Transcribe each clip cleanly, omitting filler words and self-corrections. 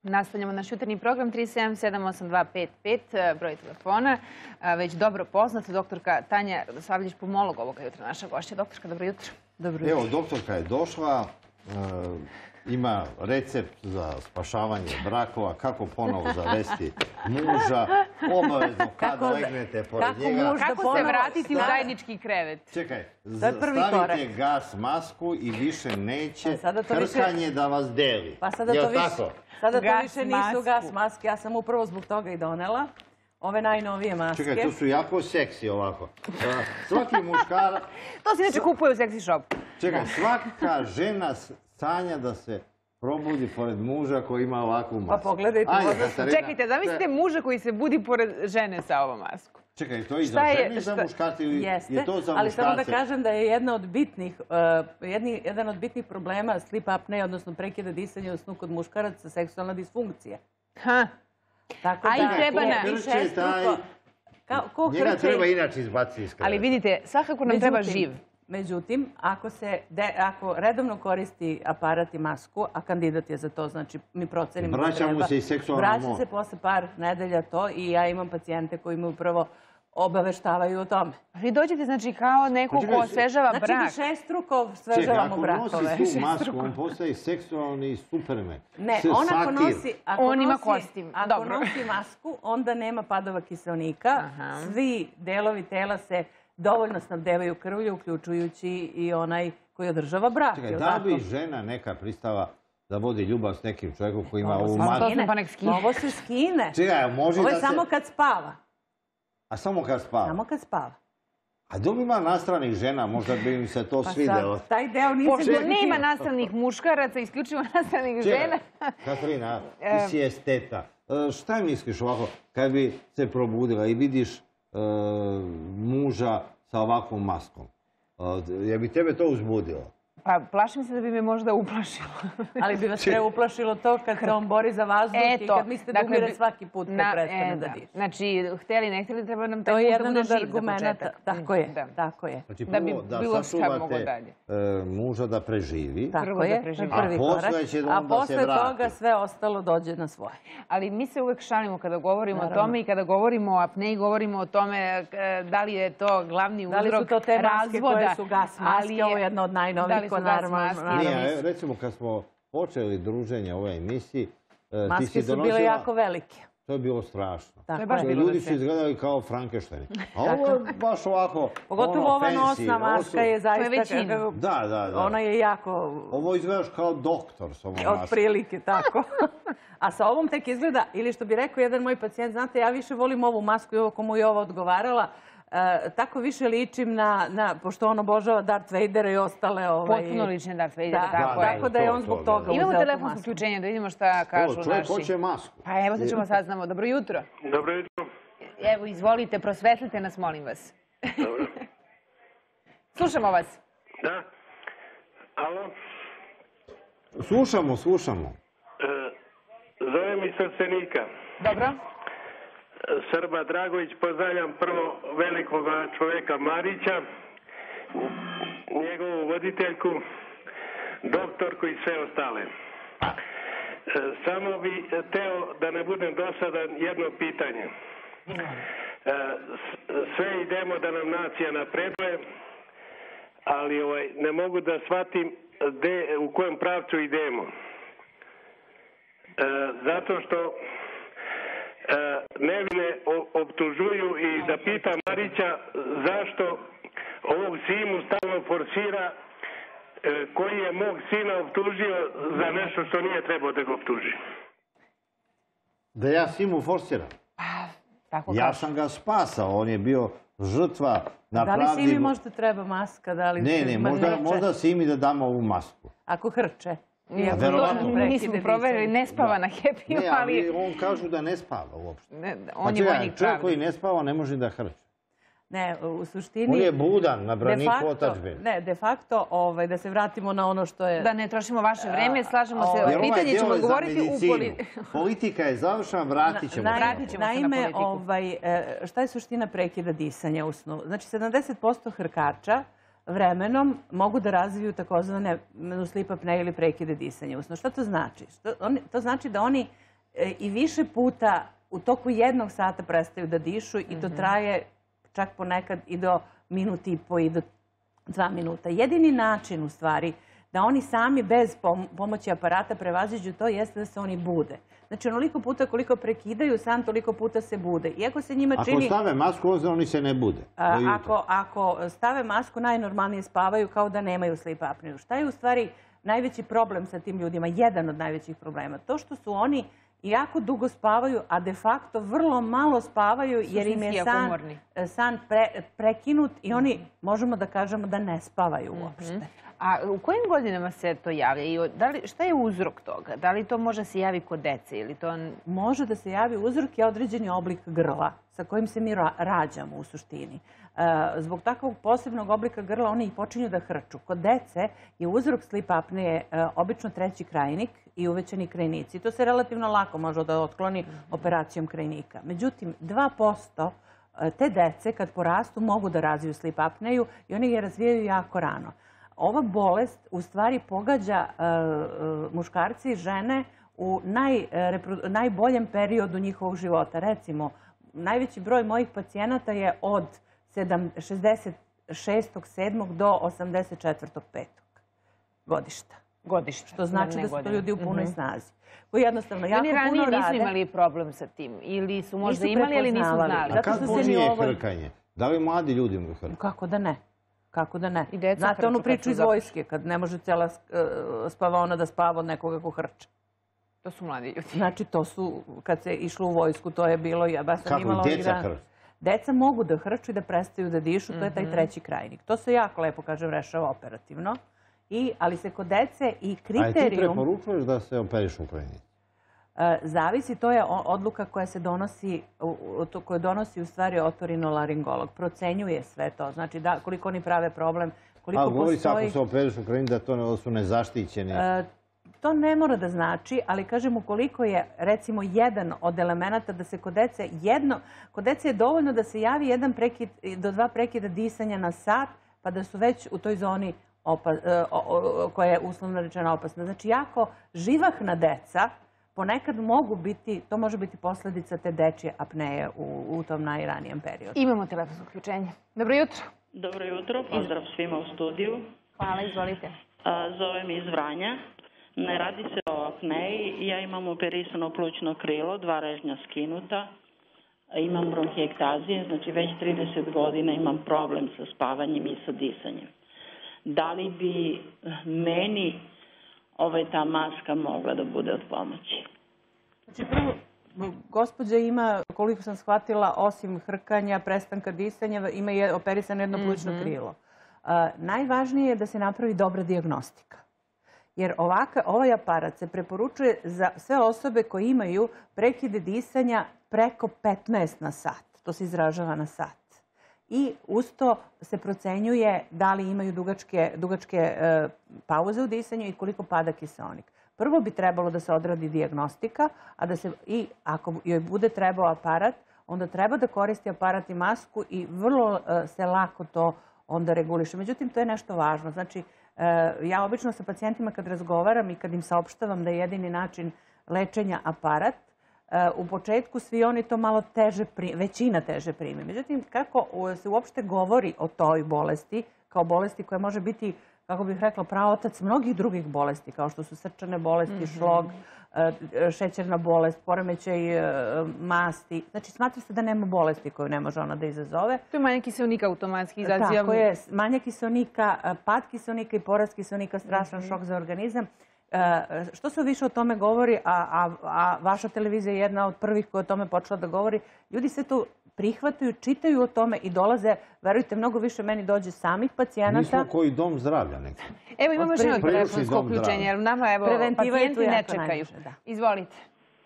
Nastavljamo naš jutarnji program 3778255, broj telefona, već dobro poznat. Doktorka Tanja Radosavljević, pulmolog ovoga jutra, naša gošća. Doktorka, dobro jutro. Evo, doktorka je došla, ima recept za spašavanje brakova, kako ponovo zavesti muža, obavezno kad legnete pored njega. Kako se vratiti u zajednički krevet. Čekaj, stavite gas masku i više neće krkanje da vas deli. Pa sada to više nisu gas maske, ja sam upravo zbog toga i donela ove najnovije maske. Čekaj, to su jako seksi ovako. Svaki muškar... To se neće kupuje u seksi shopu. Čekaj, svaka žena sanja da se probudi pored muža koji ima ovakvu masku. Pa pogledajte. Čekajte, zamislite muža koji se budi pored žene sa ovom maskom. Čekaj, to je i za žene i za muškarce ili je to za muškarce? Ali samo da kažem da je jedan od bitnih problema sleep apnea, odnosno prekida disanja u snu kod muškaraca, seksualna disfunkcija. A i treba na... Njega treba inače izbaciti iz kreva. Ali vidite, svakako nam treba živ. Međutim, ako redovno koristi aparat i masku, a kandidat je za to, znači mi procenimo... Vraća mu se i seksualno vraća se posle par nedelja to i ja imam pacijente koji me upravo obaveštavaju o tome. Vi dođete, znači, kao neko ko osvežava brak. Znači, višestruko osvežavamo brakove. Čekaj, ako nosi tu masku, on postaje seksualni superman. Ne, on ima kostim. Ako nosi masku, onda nema padova kiseonika. Svi delovi tela se dovoljno snabdevaju krvlju, uključujući i onaj koji održava brak. Čekaj, da bi žena neka pristala da vodi ljubav s nekim čovjekom koji ima ovu masku? Ovo se skine. Ovo je samo kad spava. A samo kad spava? Samo kad spava. A dok ima nastranih žena, možda bi im se to svidjelo. Taj deo nisam... Pošto nema nastranih muškaraca, isključivo nastranih žena. Katarina, ti si esteta. Šta misliš ovako, kad bi se probudila i vidiš muža sa ovakvom maskom? Je bi tebe to uzbudilo? Pa plašim se da bi me možda uplašilo. Ali bi vas preuplašilo to kad se on bori za vazduh i kad mislite da umire svaki put kad prestane da diše. Znači, htjeli, ne htjeli, treba nam taj muž da bude živ za početak. Tako je, tako je. Znači prvo da sačuvate muža da preživi. Tako je, prvi korak. A posle toga sve ostalo dođe na svoje. Ali mi se uvek šalimo kada govorimo o tome i kada govorimo o apneji, govorimo o tome da li je to glavni uzrok razvoda. Da li su to te maske koje su gas maske, ovo je jedna od najnovijih. Nije, recimo kad smo počeli druženje u ovoj emisiji, maske su bile jako velike. To je bilo strašno. Ljudi su izgledali kao Frankensteini. A ovo je baš ovako... Pogotovo ova nosna maska je zaista... Da. Ona je jako... Ovo izgledaš kao doktor s ovom maskom. Od prilike, tako. A sa ovom tek izgleda, ili što bi rekao jedan moj pacijent, znate, ja više volim ovu masku i ovo komu je ovo odgovarala, tako više ličim na, pošto on obožava Darth Vadera i ostale... Potpuno lične Darth Vadera, tako je. Tako da je on zbog toga uzeo tu masku. Imamo telefonsko uključenje, da vidimo šta kažu naši. Evo, čovjek hoće masku. Pa evo, sad ćemo saznamo. Dobro jutro. Dobro jutro. Evo, izvolite, prosvetlite nas, molim vas. Dobro. Slušamo vas. Da. Alo? Slušamo. Zovem iz Trstenika. Dobro. Srba Dragović, pozdravljam prvo velikog čovjeka Marića, njegovu voditeljku, doktorku i sve ostale. Samo bi teo da ne budem dosadan jedno pitanje. Sve idemo da nam nacija napreduje, ali ne mogu da shvatim u kojem pravcu idemo. Zato što nevine optužuju i da pita Marića zašto ovog Simu stalno forsira koji je mog sina optužio za nešto što nije trebao da ga optuži. Da ja Simu forsiram? Ja sam ga spasao, on je bio žrtva na pravdi... Da li Simi možda treba maska? Ne, možda Simi da damo ovu masku. Ako hrče. Nismo proverili, ne spava na Happy, ali... On kažu da ne spava uopšte. On je vojnik pravde. Čovjek koji ne spava ne može da hrče. Ne, u suštini... On je budan na braniku otadžbine. Ne, de facto, da se vratimo na ono što je... Da ne trošimo vaše vreme, slažemo se. Pitanje ćemo odgovoriti u politiku. Politika je završena, vratit ćemo se na politiku. Naime, šta je suština prekida disanja u snu? Znači, 70% hrkača vremenom mogu da razviju takozvane sleep apnea ili prekide disanja u snu. Šta to znači? To znači da oni i više puta u toku 1 sata prestaju da dišu i to traje čak ponekad i do minut i po i do 2 minuta. Jedini način u stvari da oni sami bez pomoći aparata prevaziđu to jeste da se oni bude. Znači onoliko puta koliko prekidaju san, toliko puta se bude. Iako se njima čini... Ako stave masku, oni se ne bude. Ako stave masku, najnormalnije spavaju kao da nemaju sleep apneu. Šta je u stvari najveći problem sa tim ljudima? Jedan od najvećih problema. To što su oni jako dugo spavaju, a de facto vrlo malo spavaju jer im je san prekinut i oni, možemo da kažemo, da ne spavaju uopšte. A u kojim godinama se to javlja? Šta je uzrok toga? Da li to može se javi kod dece ili to... Može da se javi uzrok je određeni oblik grla sa kojim se mi rađamo u suštini. Zbog takvog posebnog oblika grla oni i počinju da hrču. Kod dece je uzrok sleep apneje obično 3. krajnik i uvećani krajnici. To se relativno lako može da otkloni operacijom krajnika. Međutim, 2% te dece kad porastu mogu da razviju sleep apneju i oni je razvijaju jako rano. Ova bolest u stvari pogađa muškarci i žene u najboljem periodu njihovog života. Recimo, najveći broj mojih pacijenata je od 66.7. do 84.5. godišta. Što znači da su to ljudi u punoj snazi. Koji jednostavno jako puno rade. Oni ranije nisu imali problem sa tim? Ili su možda imali, ali nisu znali? A kako počinje hrkanje? Da li mladi ljudi imaju hrkanje? Kako da ne? Kako da ne? Znate onu priču iz vojske, kad ne može cijela spavaona da spava od nekoga ko hrče. To su mladi ljudi. Znači, to su, kad se išlo u vojsku, to je bilo... Kako djeca hrče? Deca mogu da hrču i da prestaju da dišu, to je taj 3. krajnik. To se jako lepo, kažem, rešava operativno. Ali se kod dece i kriterijum... A ti preporučuješ da se operišu u krajnici? Zavisi, to je odluka koja se donosi, koju donosi u stvari otorinolaringolog. Procenjuje sve to. Znači koliko oni prave problem, koliko postoji... A govori se ako se operišu u krajnici da su nezaštićeni? To ne mora da znači, ali kažem ukoliko je recimo jedan od elemenata da se kod dece je dovoljno da se javi 1 do 2 prekida disanja na sat, pa da su već u toj zoni koja je uslovno rečena opasna. Znači jako živahna deca ponekad mogu biti, to može biti posljedica te dečje apneje u tom najranijem periodu. Imamo telefonsko uključenje. Dobro jutro. Dobro jutro, pozdrav svima u studiju. Hvala, izvolite. Zovem iz Vranja. Ne radi se o apneji. Ja imam operisano plućno krilo, 2 režnja skinuta. Imam bronhijektazije, znači već 30 godina imam problem sa spavanjem i sa disanjem. Da li bi meni ta maska mogla da bude od pomoći? Znači prvo, gospođa ima, koliko sam shvatila, osim hrkanja, prestanka disanja, ima operisano jedno plućno krilo. Najvažnije je da se napravi dobra dijagnostika. Jer ovaj aparat se preporučuje za sve osobe koje imaju prekide disanja preko 15 na sat. To se izražava na sat. I uz to se procenjuje da li imaju dugačke pauze u disanju i koliko pada kiseonik. Prvo bi trebalo da se odradi dijagnostika, i ako joj bude trebao aparat, onda treba da koristi aparat i masku i vrlo se lako to onda reguliše. Međutim, to je nešto važno. Znači, ja obično sa pacijentima kad razgovaram i kad im saopštavam da je jedini način lečenja aparat, u početku svi oni to malo većina teže prime. Međutim, kako se uopšte govori o toj bolesti, kao bolesti koja može biti, kako bih rekla, praotac mnogih drugih bolesti, kao što su srčane bolesti, šlog, šećerna bolest, poremećaj masti. Znači, smatra se da nema bolesti koju ne može ona da izazove. To je manjak kiseonika automatski izaziva. Tako je, manjak kiseonika, pad kiseonika i porast kiseonika, strašan šok za organizam. Što se više o tome govori, a vaša televizija je jedna od prvih koja o tome počela da govori, ljudi sve to prihvataju, čitaju o tome i dolaze, verujte, mnogo više meni dođe samih pacijenata. Mi smo koji dom zdravlja neki. Evo imamo još jedno telefonsko uključenje, jer nama pacijenti ne čekaju. Izvolite.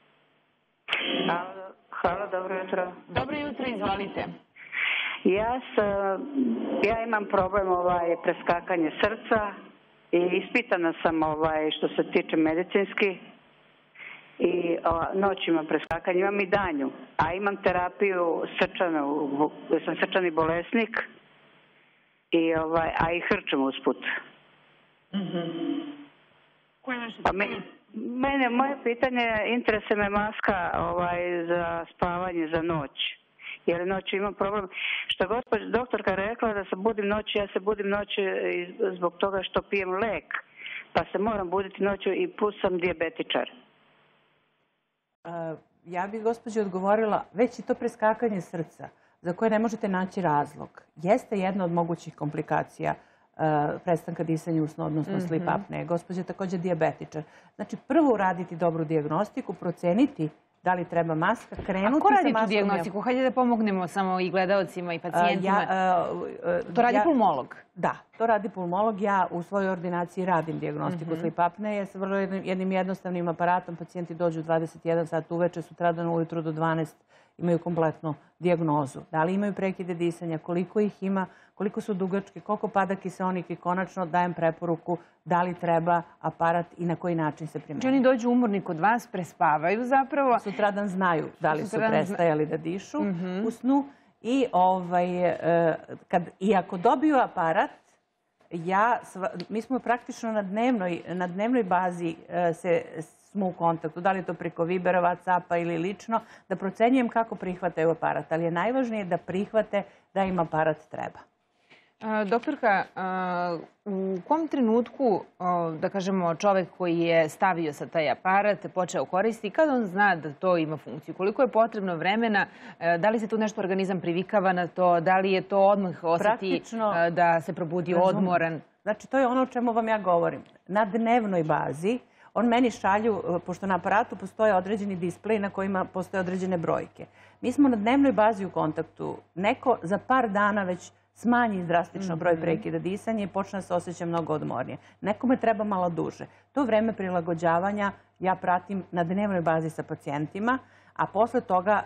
Hvala, dobro jutro. Dobro jutro, izvolite. Ja imam problem preskakanje srca i ispitana sam što se tiče medicinski. I noć imam preskakanje, imam i danju, a imam terapiju srčanu, jer sam srčani bolesnik, a i hrčem usput. Moje pitanje, interesuje me maska za spavanje za noć. Jer noć imam problem. Što gospođa doktorka rekla da se budim noći, ja se budim noći zbog toga što pijem lek. Pa se moram buditi noću i plus sam dijabetičar. Ja bih gospođi odgovorila, već i to preskakanje srca za koje ne možete naći razlog, jeste jedna od mogućih komplikacija prestanka disanja usno, odnosno sleep apnea. Gospođa je također dijabetičar. Znači, prvo uraditi dobru dijagnostiku, proceniti da li treba maska, krenuti sa maskom. A ko radi tu dijagnostiku? Hajde da pomognemo samo i gledaocima i pacijentima. To radi pulmolog? Da, to radi pulmolog. Ja u svojoj ordinaciji radim dijagnostiku sleep apneje sa vrlo jednim jednostavnim aparatom. Pacijenti dođu 21 sat uveče, sutradan ujutru do 12 imaju kompletnu dijagnozu. Da li imaju prekide disanja, koliko ih ima, koliko su dugački, koliko pada kiseonik i konačno dajem preporuku da li treba aparat i na koji način se primjenjuje. Oni dođu umorni kod vas, prespavaju zapravo. Sutradan znaju da li su prestajali da dišu u snu. I ako dobiju aparat, mi smo praktično na dnevnoj bazi smo u kontaktu, da li je to preko Vibera, Whatsappa ili lično, da procenjujem kako prihvataju aparat. Ali je najvažnije da prihvate da im aparat treba. Doktorka, u kom trenutku, da kažemo, čovjek koji je stavio sa taj aparat, počeo koristiti, kada on zna da to ima funkciju? Koliko je potrebno vremena? Da li se tu nešto organizam privikava na to? Da li je to odmah osjeti da se probudi odmoran? Znači, to je ono o čemu vam ja govorim. Na dnevnoj bazi on meni šalju, pošto na aparatu postoje određeni displej na kojima postoje određene brojke. Mi smo na dnevnoj bazi u kontaktu. Neko za par dana već smanji drastično broj prekida disanja i počne da se osjeća mnogo odmornije. Nekome treba malo duže. To vreme prilagođavanja ja pratim na dnevnoj bazi sa pacijentima, a posle toga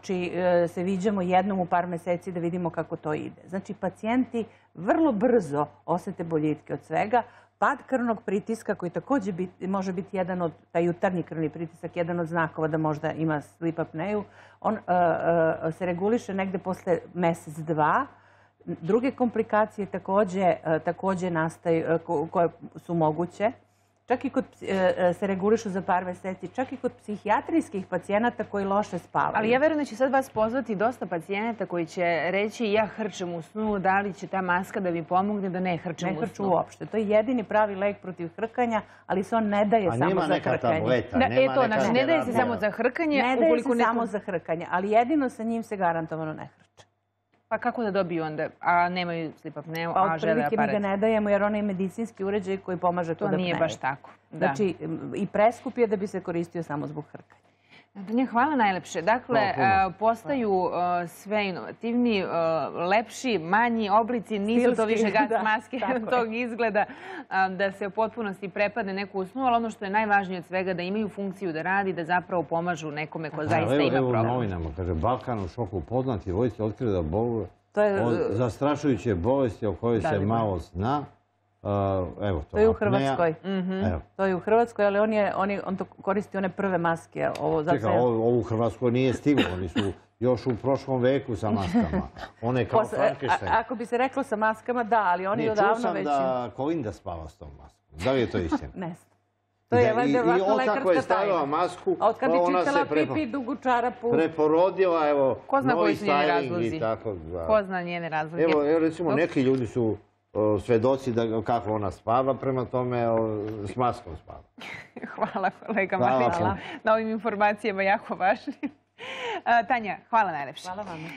se viđamo jednom u par meseci da vidimo kako to ide. Znači, pacijenti vrlo brzo osete boljitke od svega. Pad krvnog pritiska, koji također može biti jedan od, taj jutarnji krvni pritisak, jedan od znakova da možda ima sleep apneju, on se reguliše negde posle mesec, dva. Druge komplikacije također nastaju, koje su moguće. Čak i se regulišu za par meseci, čak i kod psihijatrijskih pacijenata koji loše spavaju. Ali ja verujem da će sad vas pozvati dosta pacijenata koji će reći ja hrčem u snu, da li će ta maska da mi pomogne da ne hrčem u snu? Ne hrču uopšte. To je jedini pravi lek protiv hrkanja, ali se on ne daje samo za hrkanje. Znači, ne daje se samo za hrkanje. Ne daje se samo za hrkanje, ali jedino sa njim se garantovano ne hrče. Pa kako da dobiju onda, a nemaju sleep apneu, a žele aparat? Pa otprilike mi ga ne dajemo jer on je medicinski uređaj koji pomaže kod apneje. To nije baš tako. Znači, i preskup je da bi se koristio samo zbog hrkanja. Tanja, hvala najlepše. Dakle, postaju sve inovativni, lepši, manji oblici, nisu to više gas maske tog izgleda da se u potpunosti prepadne neku usnu, ali ono što je najvažnije od svega da imaju funkciju da radi, da zapravo pomažu nekome ko zaista ima problem. Evo u novinama, kaže, Balkan u šoku poznati vojci otkrio da boluje od zastrašujuće bolesti o kojoj se malo zna. Evo, to je u Hrvatskoj. To je u Hrvatskoj, ali on koristi one prve maske. Čekaj, ovo u Hrvatskoj nije stiglo. Oni su još u prošlom veku sa maskama. One kao Frankenstein. Ako bi se reklo sa maskama, da, ali oni odavno već... Čuo sam da Kolinda spava s tom maskom. Da li je to istina? Ne znam. To je vjerojatno lekarska tajna. Masku, a od kad je čitala Pipi dugu čarapu... Preporodila, evo, novi styling i tako. Ko zna njene razloge? Evo, recimo, neki ljudi su svedoci kako ona spava, prema tome s maskom spava. Hvala kolega Marić na ovim informacijama, jako važnim. Tanja, hvala najlepše. Hvala vam.